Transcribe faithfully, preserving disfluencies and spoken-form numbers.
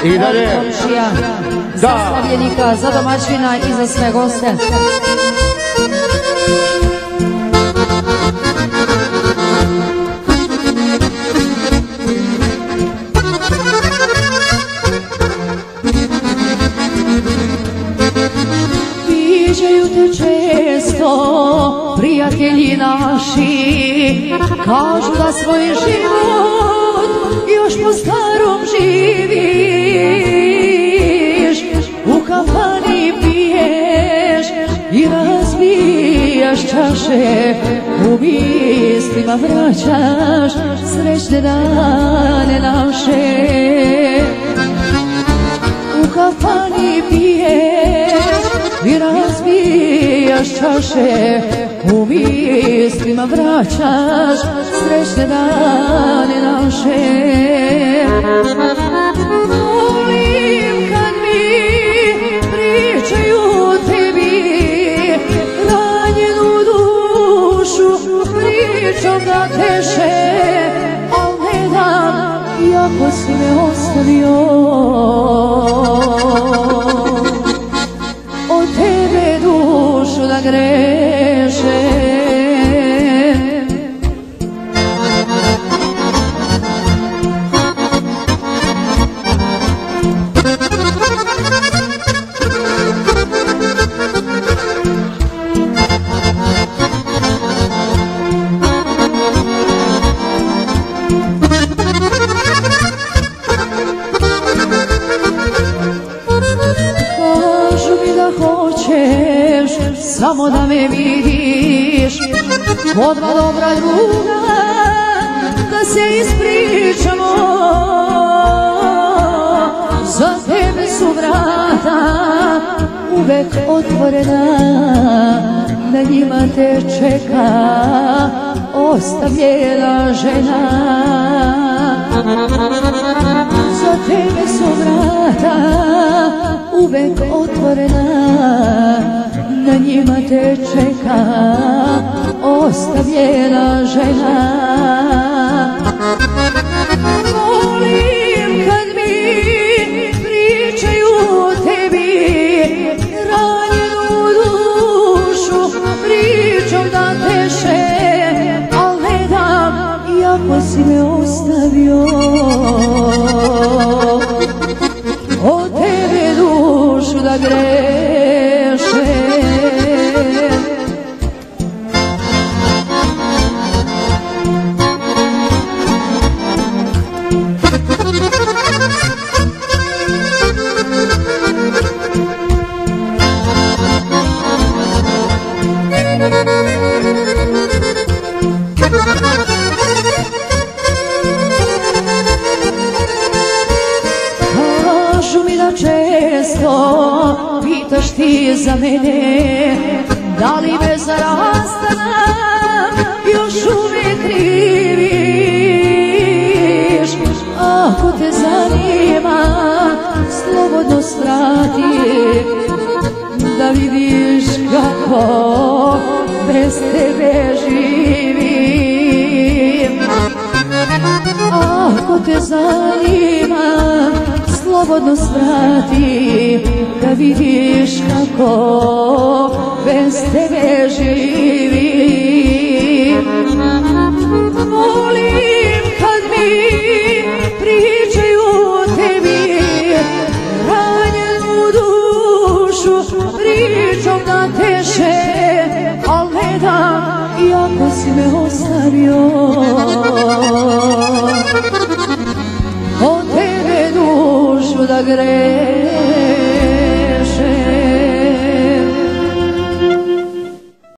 I dalje. Za slavljenika, za domaćina i za sve goste. Viđaju te često prijatelji naši, kažu da svoj život još po starom živiš. U kafani piješ i razbijaš čaše, u mislima vraćaš srećne dane naše. U kafani piješ i razbijaš čaše, u mislima vraćaš srećne dane naše. Volim kad mi pričaju o tebi, ranjenu dušu pričom da teše, al ne dam iako si me ostavio. Od tebe dušu da greše. Samo da me vidiš, kod dva dobra druga, da se ispričamo. Za tebe su vrata uvek otvorena, na njima te čeka ostavljena žena. Za tebe su vrata uvek otvorena, na njima te čeka ostavljena žena. Volim kad mi pričaju o tebi, ranjenu dušu pričom da teše, al ne dam iako si me ostavio. Od tebe dušu da greše. Kažu mi da često pitaš ti za mene, da li me za rastanak još uvijek kriviš. Ako te zanima, slobodno svrati, da vidiš kako bez tebe živim. Ako te zanima, slobodno svrati, da vidiš kako bez tebe živim. Volim kad mi pričaju o tebi, ranjenu dušu pričom da teše, al ne dam iako si me ostavio. Od tebe dušu da greše.